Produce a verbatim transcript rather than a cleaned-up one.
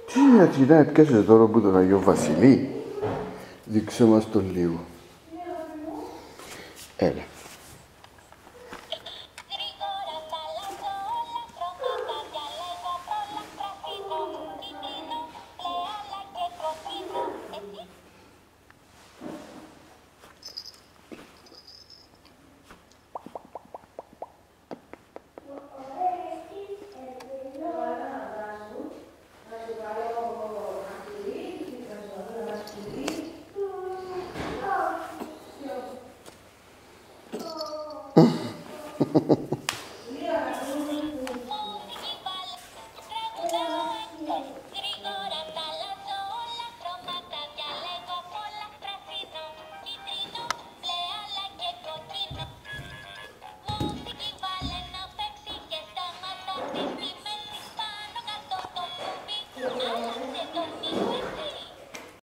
Τι αρχινά έπιασες τώρα που τον Αγιο Βασιλή. Δείξε μας τον λίγο. Έλα.